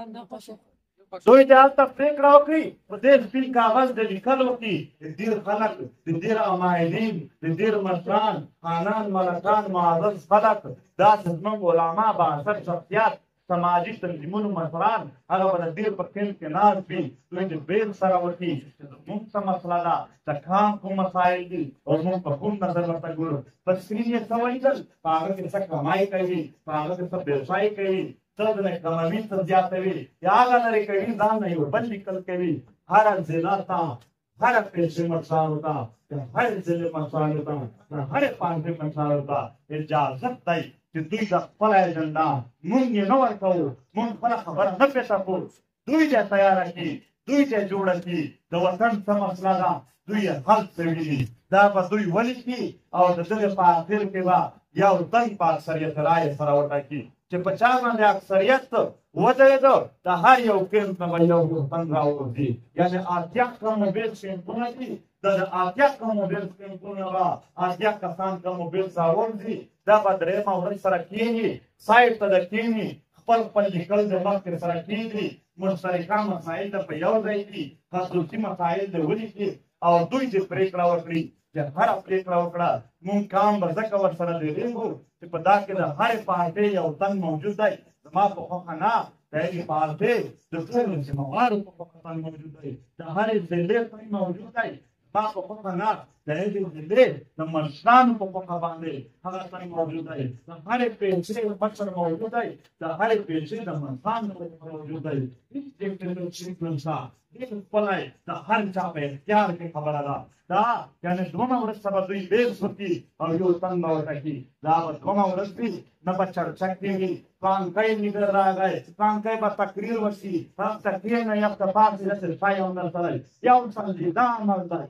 دوی د هلته پرېکړه وکړي. په دې سپین کاغذ د لیکلو کې د ډېر خلک، د ډېر عمایلین، د ډېر مشران، خانان، ملکان، معزز خلک، داسې زموږ علما، بااثر شخصیات، سماجي تنظیمونو مشران هغه به د دې په کیمپ کې ناست وي. دوی د بیل سره وکړي چې زموږ څه مسله ده، د کام کوم مسایل دي او موږ په کوم نظر ورته ګورو. په سکرین یې څه ولیدل، په هغه کې څه کمای کوي، په هغه کې څه بېوسایي کوي، څه د اکانومي څه زیاتوي، یا هغه لرې کوي ځان نه یو بل لیکل کوي. هره ضلع ته، هره پیسې مشرانو ته، د هرې ضلعې مشرانو ته، د هرې پارټۍ مشرانو ته اجازت دی چې دوی د خپل ایجنډا موږ یې نه ورکوو، موږ خپله خبره نه پیښه کوو. دوی یې تیاره کړي، دوی یې جوړه کړي. د وطن څه مسله ده دوی یې حل کوي. دا به دوی ولیکي او د دغې په اخر کې به یو تن په اکثریت رایې سره وټاکي چې په چا باندې اکثریت ودرېده د هر یو کیمپ نه به یو یو تن راوځي. یعنې اتیا کمو بیل کیمپونه دي، دا د اتیا کمو بیل کیمپونه به اتیا کسان کمو بیل راوځي. دا به درېیمه ورځ سره کېږي، سایډ ته د کېني، خپل خپل لیکل د مخکې سره کېږي، مشترکه مسایل د په یو ځای کړي، خصوصي مسایل د ولیکي او دوی دې پرېکړه وکړي چې هر پریکړه وکړه مونږ کام به ځکه ورسره لرو چې په دا کې د هرې پارټۍ یو تن موجود دی زما په خوښه نه د هغې پارټۍ د ټولو ذمهوارو په خوښه تن موجود دی د هرې ضلعې تن موجود دی زما په خوښه نه د هغې ضلعې د مشرانو په خوښه باندې هغه تن موجود دی د هرې پیسې مشر موجود دی د هرې پیسې د مشرانو په خوښه موجود دی هېڅ دیکتاتورشپ نشته خپله د هر چا په اختیار کې خبره ده دا یعنې دومره وروسته به دوی بېل سوکي او یو تن به وټکي دا به دومره ورځ وي نه به چرچک کېږي پلانکی لیډر راغی پلانکی به تقریر وشي هغه تقریر نه یو ته پاس داسې پای او نه سړی یو سنجیده عمل دی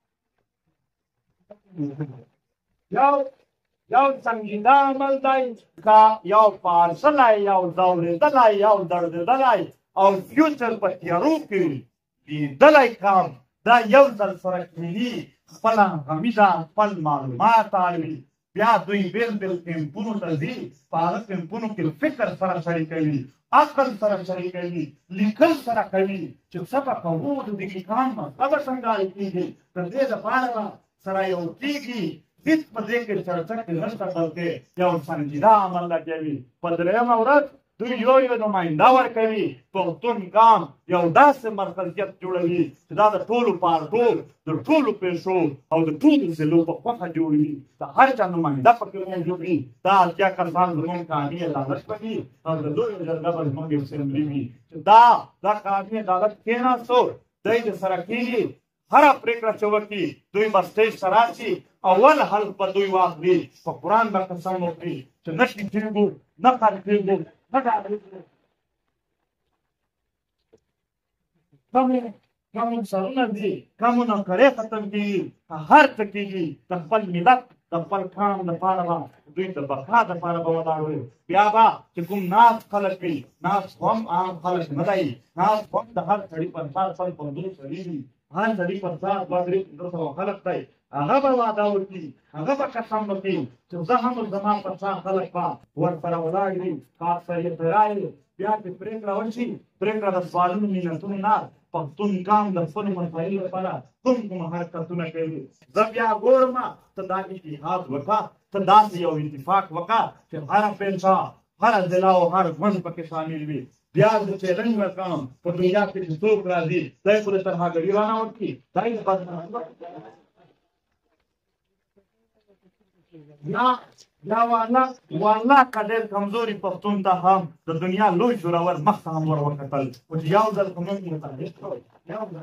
یو یو سنجیده عمل دی که یو پارسلی یو ځورېدلی یو دردېدلی او فیوچر په تیارو کې لیدلی کام دا یو ځل سره کېږي خپله غمیزه خپل معلومات اړوي بیا دوی بېل بېل کیمپونو ته ځي په هغه کیمپونو کې فکر سره شریکوي عقل سره شریکوي لیکل سره کوي چې څه به کوو د دې کام مطلب څنګه حل کېږي د دې دپاره به سره یو کېږي هېڅ په دې کې چرچک نشته بلکې یو سنجیده عمل لګوي په درېیمه ورځ دوی یو یو نماینده ورکوي پښتون قام یو داسې مرکزیت جوړوي چې دا د ټولو پارټو د ټولو پیسو او د ټولو ضلعو په خوښه جوړوي د هر چا نماینده پکې موجود وي دا اتیا کسان زموږ قانوني عدالت به وي او د لویو جرګه به زموږ اسمبلي وي چې دا دا قانوني عدالت کېناستو دی د سره کېږي هره پرېکړه چې وکړي دوی به سټیج ته راشي اول حلف به دوی واخلي په قرآن به قسم وکړي چې نه ټیټېږو نه قرضېږو کوم سرونه دي کوم نوکرۍ ختم کېږي هر څه کېږي د خپل ملت د خپل قام دپاره به دوی د بقا دپاره به ولاړ وي بیا به چې کوم ناست خلک وي ناست هم عام خلک نه دی ناست هم د هر سړي پر سر سل پنځوس سړي دي هر سړي پر سر دوه درې پنځه سوه خلک دی هغه به وعده وکړي هغه به قسم وکړي چې زه هم زما پر سر خلک به ورسره ولاړ وي کارسریت رایې بیا چې پرېکړه وشي پرېکړه د سوالونو ملتونو نه پښتون قام د خپلو مسایلو لپاره کوم کوم حرکتونه کوي زه بیا ګورم ته دا اتحاد وکړه ته داسې یو اتفاق وکړه چې هره پیسه هره ضلع او هر ژوند پکې شامل وي بیا زه چیلنج ورکوم په دنیا کې چې څوک راځي دی خو د ترهګري رانه وکړي دی یا یا والله والله که ډېر کمزوري پښتون ته هم د دنیا لوی زورور مخ ته هم ور وکتل خو چې یو ځل خو موږ متحد شوی یو ځل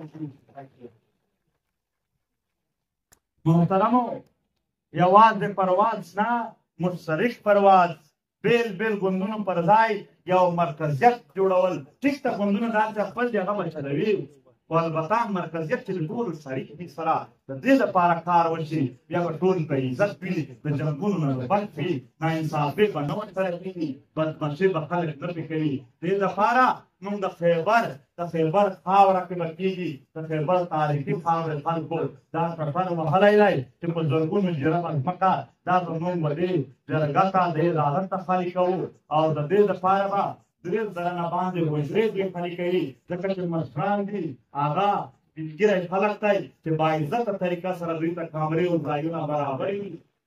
محترمو یوازې پرواز نه مشترک پرواز بیل بیل ګوندونو پر ځای یو مرکزیت جوړول ټیک ته ګوندونه دا چې خپل دی هغه به چلوي خو البته مرکزیت چې د ټولو شریک دي سره د دې لپاره کار وشي بیا به ټول په عزت وي د جنګونو نه بچ وي ناانصافي به نه ورسره کېږي بدمعشي به خلک نه پرې کوي دې لپاره موږ د خیبر د خیبر خاوره کې به کېږي د خیبر تاریخي خاورې خلکو دا سفر وهلی دی چې په زرګونو جرمه ځمکه دا زموږ به دې جرګه ته د عدالت ته خالي کوو او د دې لپاره به درې زره نه باندې حجرې دوی خالي کوي ځکه چې مشران دي هغه سپینږیری خلک دی چې باعزته طریقه سره دوی ته کامرې او ځایونه برابر وي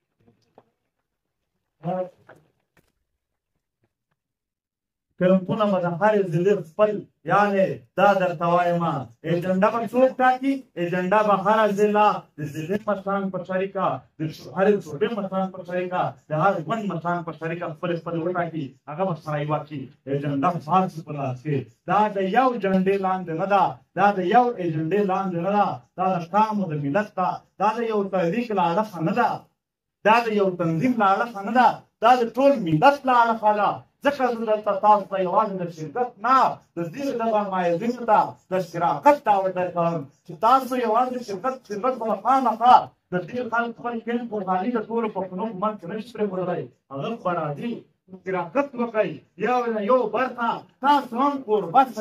کلمپونه به د هرې ضلع خپل یعنې دا درته وایم ایجنډا به څوک ټاکي ایجنډا به هره ضلع د ضلع مشران په شریکه د هرې صوبې مشران په شریکه د هر ژوند مشران په شریکه خپل خپل وټاکي هغه به سره یې واچي ایجنډا خاص په لاس کې دا د یو جنډې لاندې نه ده دا د یو ایجنډې لاندې نه ده دا د قام او د ملت ده دا د یو تحریک له اړخه نه ده دا د یو تنظیم له اړخه نه ده دا د ټول ملت له اړخه ده ځکه زه دلته تاسو ته یوازې د شرکت نه د دې ډول مایزینو ته د شراکت دعوت درکوم چې تاسو یوازې د شرکت شرکت به خامخا د دې خلک خپل کیل قرباني د ټولو پښتنو په منځ کې نشي پرېښودلی هغه به راځي شراکت وکړئ یو نه یو برخه تاسو هم کوربه شئ د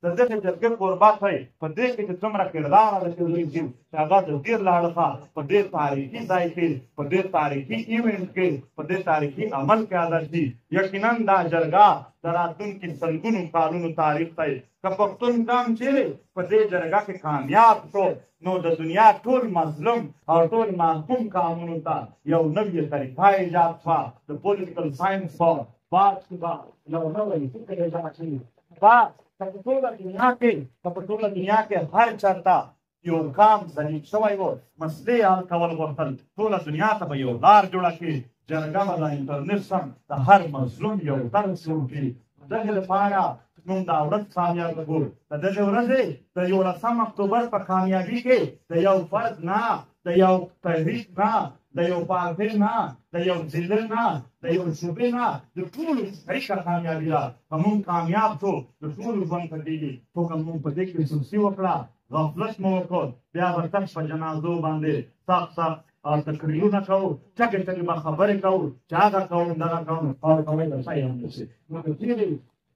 د دغې جرګې کوربه دی په دې کې چې څومره کردار ادا شوی دي چې هغه د ډېر لاړخه په دې تاریخي ځای کې په دې تاریخي ایونټ کې په دې تاریخي عمل کې ادا شي. یقینا دا جرګه د راتلونکي سلګونو کالونو تاریخ دی. که پښتون قام چې په دې جرګه کې کامیاب شو نو د دنیا ټول مظلوم او ټول معصوم قومونو ته یو نوې طریقه ایجاد شوه. د پولیټیکل ساینس په باب کې به یو نوی فکر ایجاد شي. با په ټوله دنیا کې په ټوله دنیا کې هر چاته یو قام ضعیف شوی و مسلې حل کول غوښتل. ټوله دنیا ته به یو لار جوړه کړي. جرګه به د انټرنېټ سم د هر مظلوم یو درس وکړي. دغې لپاره موږ دا ورځ کامیابه کړو. د دغې ورځې د یولسم اکتوبر په کامیابي کې د یو فرد نه د یو تحریک نه د یو پارټۍ نه د یو ضلع نه د یو صوبې نه د ټولو شریکه کامیابي ده. که موږ کامیاب شو د ټولو ژوند ښه کېږي. خو که موږ په دې کې سستي وکړه غفلت مو وکړ بیا به تک په جنازو باندې سخت سخت او تقریرونه کوو ټکې ټکې به خبرې کوو چې هغه کوم دغه کوم او کوی د ځای هم نشي. نو که چېرې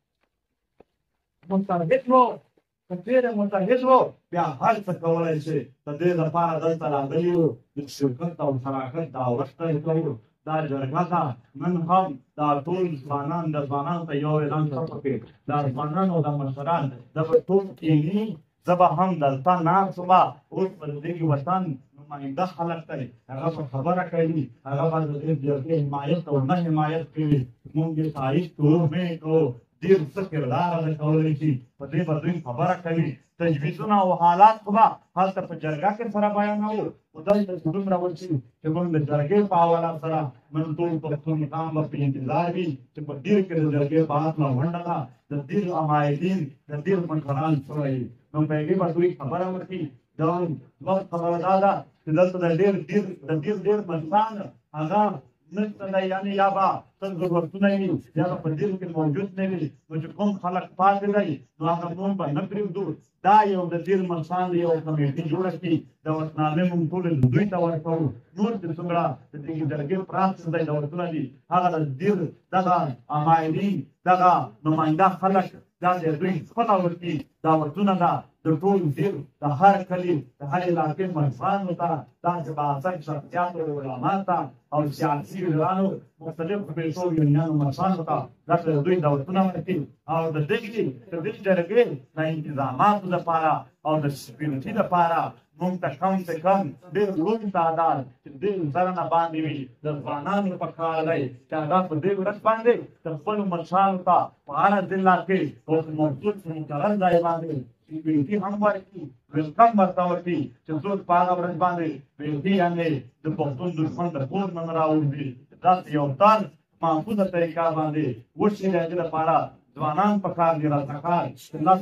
متحد وو که چېرې متحد وو بیا هر څه کولی شي. د دې لپاره دلته راغلي یو د شرکت او شراکت دا ورځ ته کوو. دا جرګه ده نن هم دا ټول ځوانان د ځوانانو ته یو اعلان څه کې دا ځوانان او د مشران دغه ټول کېني زه به هم دلته ناست ومه. اوس به د دغې وطن نماینده خلک دی هغه به خبره کوي هغه به د دې جرګې حمایت او نه حمایت کوي. موږ یې تایید کوو امید کوو ډېر څه کردار ادا کولی شي. په دې به دوی خبره کوي. تجویزونه او حالات خو به هلته په جرګه کې سره بیانوو. خو دلته چې دومره وشي چې موږ د جرګې په حواله سره نن ټول پښتون قام به په انتظار وي چې په ډېر کې د جرګې په هکله غونډه ده د ډېر عمایدین د ډېر مشران شوی نو په هغې به دوی خبره وکړي. دا وخت خبره دا ده چې دلته د ډېر ډېر د ډېر ډېر مشران هغه نشته دی یعنې یا به څه ضرورتونه وي یا به په دې کې موجود نه وي. نو چې کوم خلک پاتې دی نو هغه موږ به نه پرېږدو. دا یو د ډېر مشران یو کمیټي جوړه کړي دعوتنامې موږ ټولې دوی ته ورکوو. نور چې څومره د دغې جرګې پراته دی دعوتونه دي هغه د ډېر دغه عمایدین دغه نماینده خلک دا د دوی خپله ورکړي دعوتونه ده د ټول ډېر د هر کلي د هر علاقې مشرانو ته داسې بااثر شخصیاتو علما ته او سیاسي لیډرانو مختلفو پیسو یونیانو مشرانو ته داسې د دوی دعوتونه ورکړي. او د دغې د دې جرګې د انتظاماتو لپاره او د سکیورټي لپاره موږ ته کم سے کم ډېر لوی تعداد چې ډېر زره نه باندې وي د ځوانانو په کار دی چې هغه په دې ورځ باندې د خپلو مشرانو ته په هره ضلع کې او په موجود مقرر ځای باندې سکیورټي هم ورکړي ویلکم ورته ورکړي چې څوک په هغه ورځ باندې ویلکي یعنې د پښتون دښمن د کور نه نه راوځي. داسې یو تن محفوظه طریقه باندې وشي. د هغې لپاره ځوانان په کار دي راته کار لس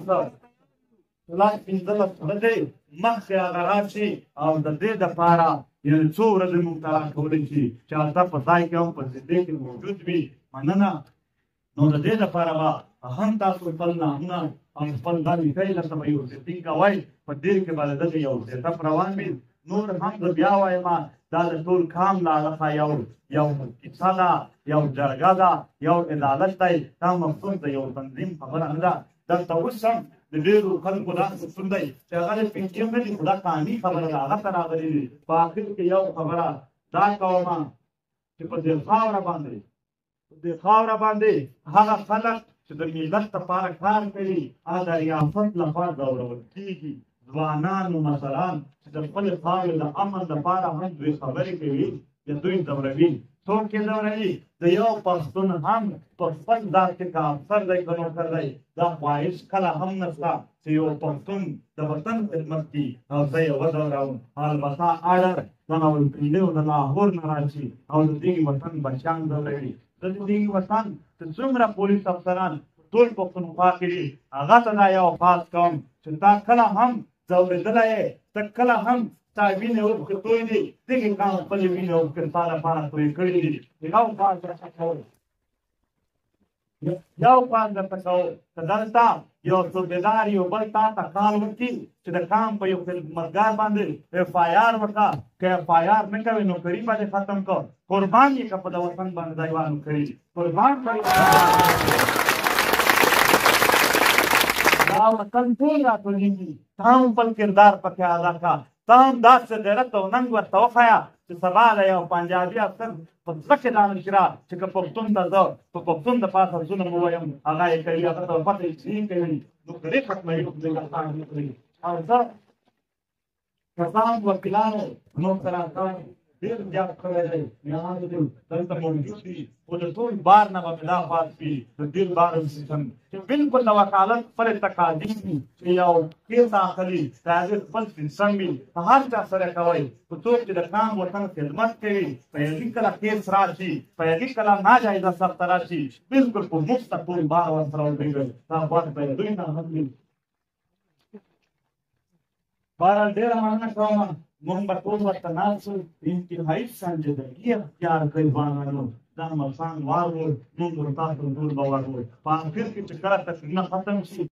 لس پنځلس ورځې مخکې هغه راشي او د دې دپاره یعنې څو ورځې موږ ته راکولی شي چې هلته په ځای کې هم په ضلع کې موجود وي. مننه. نو د دې دپاره به هم تاسو خپل نامونه او خپل دا لیکئ درته به یو سیټینګ کوئ. په دې کې به د دغې یو سیټپ روان وي. نور هم زه بیا وایم دا د ټول قام له اړخه یو یو کیسه ده یو جرګه ده یو عدالت دی. دا مخصوص د یو تنظیم خبره نه ده. دلته اوس هم د ډېرو خلکو دا څه دی چې هغه د پنجم نه دي خو دا قانوني خبره ده هغه ته راغلي دي. په آخر کې یو خبره دا کومه چې په دې خاوره باندې په دې خاوره باندې هغه خلک چې د ملت لپاره کار کوي هغه د ریاست لخوا ځورول کېږي. ځوانانو مثلا چې د خپلې خاورې د امن لپاره هم دوی خبرې کوي یا دوی ځوروي. څوک یې ځوروي؟ د یو پښتون هم په خپل ذات کې که افسر دی که نوکر دی دا خواهش کله هم نشته چې یو پښتون د وطن خدمت کړي او زه یې وځوروم. البته اډر د راولپنډۍ او د لاهور نه راشي او د دې وطن بچیان ځوروي. د دې وطن چې څومره پولیس افسران ټول پښتونخوا کې دي هغه ته دا یو خاص کوم چې تا کله هم ځورېدلی یې ته کله هم ستا وینې اوښکې توی دي دغې کام خپلې وینې اوښکې ستا لپاره توی کړي دي. یو کال درته کوو یو کال درته کوو که دلته یو صوبېدار یو بل تا ته کال وکړي چې د کام په یو خدمتګار باندې اف آی آر وکړه که اف آی آر نه کوې نوکري به دې ختم کړ. قربان یې که په د وطن باندې دیوانو کړي قربان کړي. دا راوړه کنټرول راټولېږي ته هم خپل کردار پکې ادا کړه ته هم داسې غیرت او ننګ ورته وښیه چې سبا د یو پنجابي افسر په زړه کې دا نشره چې که پښتون ته زه په پښتون د پاسه ظلم ووایم هغه یې کوي هغه ته پته یې چې یې کوي نوکري ختموي افغانستان نوکري او زه کسان وکیلانو نور سره کار ډېر زیات کړی دی یوازې دی دلته موجود دي خو د ټول بار نه به مې دا خاص وي د ډېر بار سیستم چې بالکل د وکالت خپلې تقاضي وي چې یو کیس اخلي د هغې خپل سیستم وي په هر چا سره کوئ په څوک چې د کام وطن خدمت کوي په هغې کله کیس راشي په هغې کله ناجایزه سخته راشي بالکل په مفته ټول بار ورسره وګورئ دا خوښ به دوی نه هم وي بهرحال ډېره مننه کوم موږ به ټول ورته ناست شو انتهایي سنجیدګي اختیار کوي ځوانانو دا ملخان واورو موږ ورته ټول به واورو په اخر کې چې کله تکلیفونه ختم شي